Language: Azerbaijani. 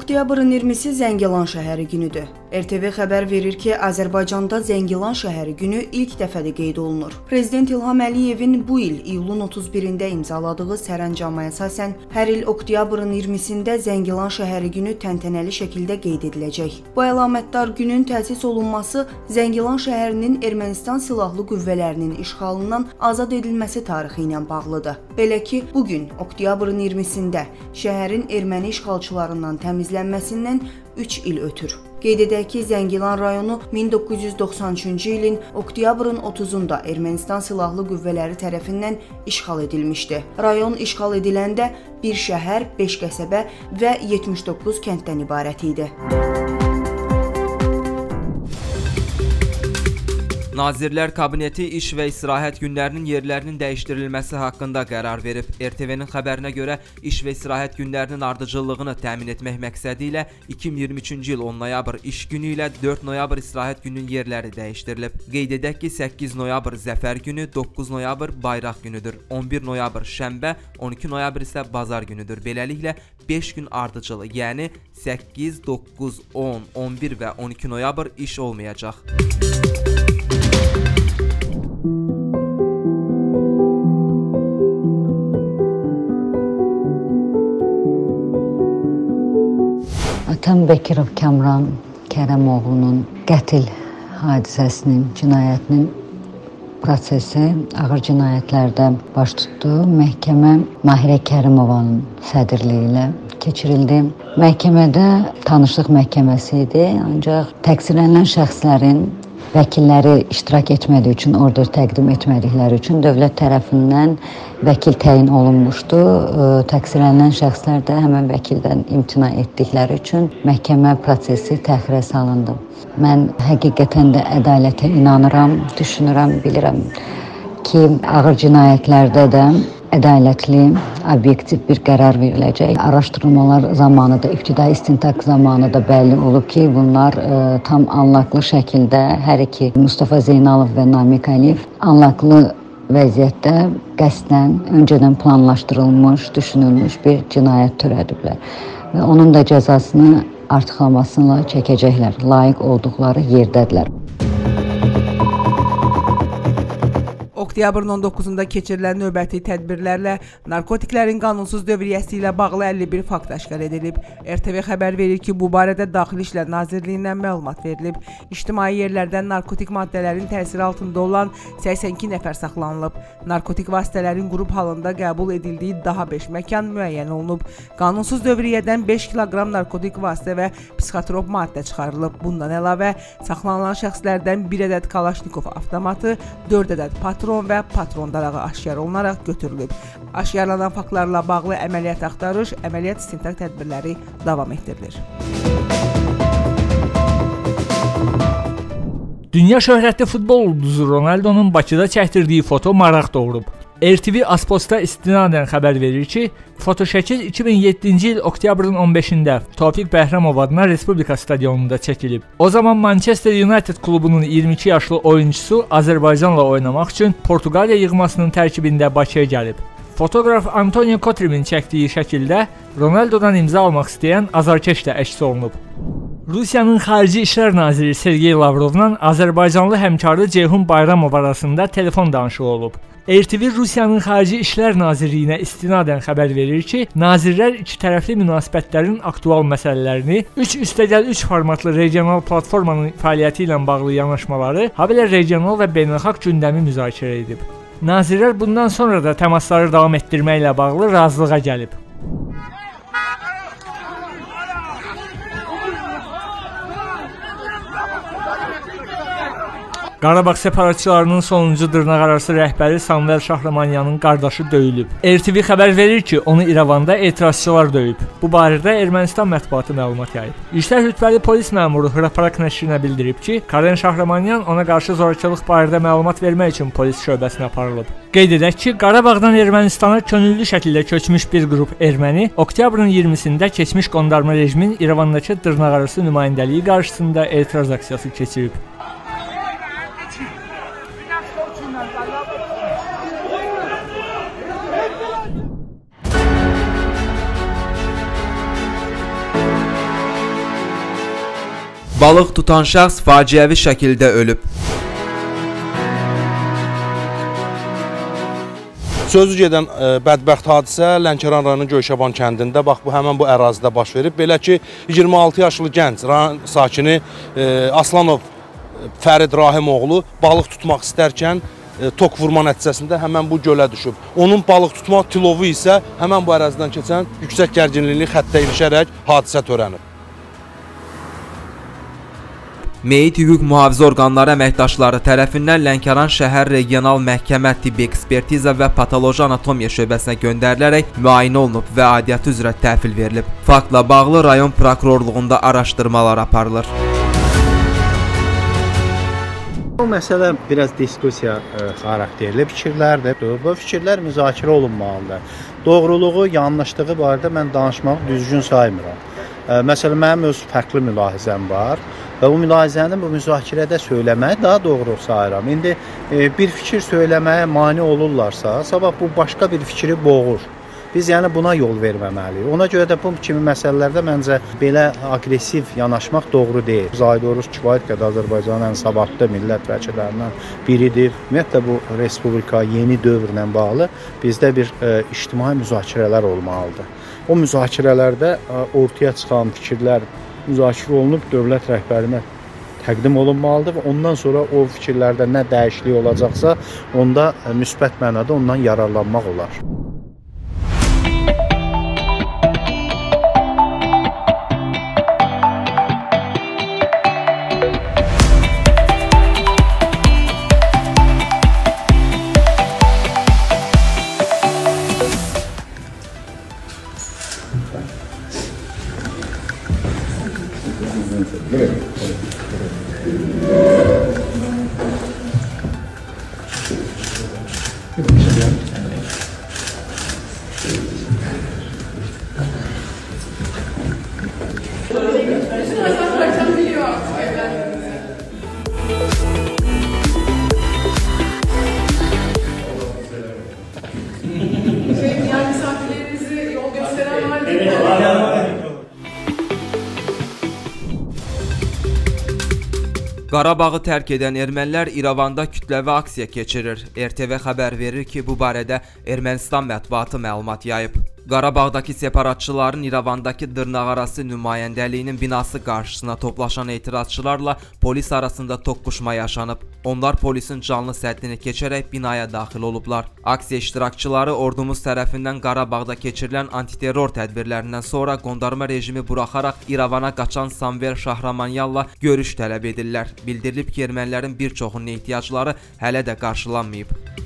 Oktyabrın 20-si Zəngilan şəhəri günüdür. RTV xəbər verir ki, Azərbaycanda Zəngilan şəhəri günü ilk dəfədə qeyd olunur. Prezident İlham Əliyevin bu il iyulun 31-də imzaladığı sərəncama əsasən hər il oktyabrın 20-sində Zəngilan şəhəri günü təntənəli şəkildə qeyd ediləcək. Bu əlamətdar günün təsis olunması Zəngilan şəhərinin Ermənistan silahlı qüvvələrinin işğalından azad edilməsi tarixi ilə bağlıdır. Belə ki, bugün oktyabrın 20-sində şəhərin erməni işğalçılarından təmizlənməsindən 3 il ötür. Qeyd edək ki, Zəngilan rayonu 1993-cü ilin oktyabrın 30-da Ermənistan silahlı qüvvələri tərəfindən işğal edilmişdi. Rayon işğal ediləndə bir şəhər, 5 qəsəbə və 79 kənddən ibarət idi. Nazirlər Kabineti iş və istirahət günlərinin yerlərinin dəyişdirilməsi haqqında qərar verib. RTV'nin xəbərinə görə iş və istirahət günlərinin ardıcıllığını təmin etmək məqsədi ilə 2023-cü il 10 noyabr iş günü ilə 4 noyabr istirahət gününün yerləri dəyişdirilib. Qeyd edək ki, 8 noyabr Zəfər günü, 9 noyabr Bayraq günüdür, 11 noyabr Şənbə, 12 noyabr isə Bazar günüdür. Beləliklə 5 gün ardıcılı, yəni 8, 9, 10, 11 və 12 noyabr iş olmayacaq. Atam Bekirov Kamran Kərəmoğlunun qətl hadisəsinin, cinayətinin prosesi ağır cinayətlərdə baş tutdu. Məhkəmə Mahirə Kərimovanın sədrliyi ilə keçirildi. Məhkəmədə tanışlıq məhkəməsi idi, ancaq təqsirlənilən şəxslərin vəkilləri iştirak etmədiyi üçün, order təqdim etmədikləri üçün dövlət tərəfindən vəkil təyin olunmuşdu. Təqsirlənilən şəxslər də həmən vəkildən imtina etdikləri üçün məhkəmə prosesi təxirə salındı. Mən həqiqətən də ədalətə inanıram, düşünürəm, bilirəm ki, ağır cinayətlərdə də ədalətli, obyektiv bir qərar veriləcək. Araşdırmalar zamanı da, ibtidai istintaq zamanı da bəlli olub ki, bunlar tam anlaqlı şəkildə hər iki Mustafa Zeynalov və Namiq Əliyev anlaqlı vəziyyətdə qəsdən, öncədən planlaşdırılmış, düşünülmüş bir cinayət törədiblər. Və onun da cəzasını artıqlamasıyla çəkəcəklər, layiq olduqları yerdədirlər. Oktyabrın 19-da keçirilən növbəti tədbirlərlə narkotiklərin qanunsuz dövriyyəsi ilə bağlı 51 fakt aşkar edilib. RTV xəbər verir ki, bu barədə Daxili İşlər Nazirliyindən məlumat verilib. İctimai yerlərdən narkotik maddələrin təsiri altında olan 82 nəfər saxlanılıb. Narkotik vasitələrin qrup halında qəbul edildiyi daha 5 məkan müəyyən olunub. Qanunsuz dövriyyədən 5 kiloqram narkotik vasitə və psixotrop maddə çıxarılıb. Bundan əlavə, saxlanılan şəxslərdən 1 ədəd Kalaşnikov avtomatı, 4 ədəd patron və patron darağı aşkar olunaraq götürülüb. Aşkarlanan faktlarla bağlı əməliyyat axtarış, əməliyyat istintaq tədbirləri davam etdirilir. Dünya şöhrətli futbol ulduzu Ronaldonun Bakıda çəkdirdiyi foto maraq doğurub. RTV Asposta istinadən xəbər verir ki, fotoşəkil 2007-ci il oktyabrın 15-də Tofiq Bəhramov adına Respublika stadionunda çəkilib. O zaman Manchester United klubunun 22 yaşlı oyuncusu Azərbaycanla oynamaq üçün Portuqaliya yığmasının tərkibində Bakıya gəlib. Fotoqraf Antonio Cotrimin çəkdiyi şəkildə Ronaldodan imza almaq istəyən azarkeş də əks olunub. Rusiyanın Xarici İşlər Naziri Sergey Lavrovla Azərbaycanlı həmkarı Ceyhun Bayramov arasında telefon danışığı olub. RTV Rusiyanın Xarici İşlər Nazirliyinə istinadən xəbər verir ki, nazirlər iki tərəfli münasibətlərin aktual məsələlərini 3+3 formatlı regional platformanın fəaliyyəti ilə bağlı yanaşmaları, habelə regional və beynəlxalq gündəmi müzakirə edib. Nazirlər bundan sonra da təmasları davam etdirməklə bağlı razılığa gəlib. Qarabağ separatçılarının sonuncu dırnaqarası rəhbəri Samvel Şahramanyanın qardaşı döyülüb. RTV xəbər verir ki, onu İrəvanda etirazçılar döyüb. Bu barədə Ermənistan mətbuatı məlumat yayıb. İşlər rütbəli polis məmuru Hraparak nəşrinə bildirib ki, Karen Şahramanyan ona qarşı zorakılıq barədə məlumat vermək üçün polis şöbəsinə aparılıb. Qeyd edək ki, Qarabağdan Ermənistana könüllü şəkildə köçmüş bir qrup erməni oktyabrın 20-sində keçmiş qondarma rejimin İrəvandakı dırnaqarası nümayəndəliyi qarşısında etiraz aksiyası keçirib. Balıq tutan şəxs faciəvi şəkildə ölüb. Sözü gedən bədbəxt hadisə Lənkəran rayonu Göyşaban kəndində, bax bu həmin bu ərazidə baş verib. Belə ki, 26 yaşlı gənc rayon sakini Aslanov Fərid Rahimoğlu balıq tutmaq istərkən tok vurma nəticəsində həmən bu gölə düşüb. Onun balıq tutmaq tilovu isə həmən bu ərazidən keçən yüksək gərginlikli xəttə ilişərək hadisə törənib. Meyit hüquq mühafizə orqanları əməkdaşları tərəfindən Lənkəran şəhər regional məhkəmə tibbi ekspertiza və patoloji anatomiya şöbəsinə göndərilərək müayinə olunub və aidiyyatı üzrə təhvil verilib. Faktla bağlı rayon prokurorluğunda araşdırmalar aparılır. Bu məsələ biraz diskussiya xarakterli fikirlərdir. Bu fikirlər müzakirə olunmalıdır. Doğruluğu, yanlışlığı barədə mən danışmağı düzgün saymıram. Məsələn, mənim öz fərqli mülahizəm var və bu mülahizəni bu müzakirədə söyləməyi daha doğru sayıram. İndi bir fikir söyləməyə mane olurlarsa, sabah bu başqa bir fikri boğur. Biz yəni buna yol verməməliyik. Ona görə də bu kimi məsələlərdə məncə belə aqressiv yanaşmaq doğru deyil. Zahid Oruç kifayət qədər Azərbaycanın ən savadlı millət vəkillərindən biridir. Ümumiyyətlə bu respublika yeni dövrlə bağlı bizdə bir ictimai müzakirələr olmalıdır. O müzakirələrdə ortaya çıxan fikirlər müzakirə olunub dövlət rəhbərinə təqdim olunmalıdır və ondan sonra o fikirlərdə nə dəyişiklik olacaqsa, onda müsbət mənada ondan yararlanmaq olar. Qarabağı tərk edən ermənilər İrəvanda kütləvi aksiya keçirir. RTV xəbər verir ki, bu barədə Ermənistan mətbuatı məlumat yayıb. Qarabağdakı separatçıların İrəvandakı dırnaqarası nümayəndəliyinin binası qarşısına toplaşan etirazçılarla polis arasında toqquşma yaşanıb. Onlar polisin canlı səddini keçərək binaya daxil olublar. Aksiya iştirakçıları ordumuz tərəfindən Qarabağda keçirilən antiterror tədbirlərindən sonra qondarma rejimi buraxaraq İrəvana qaçan Samvel Şahramanyalla görüş tələb edirlər. Bildirilib ki, ermənilərin bir çoxunun ehtiyacları hələ də qarşılanmayıb.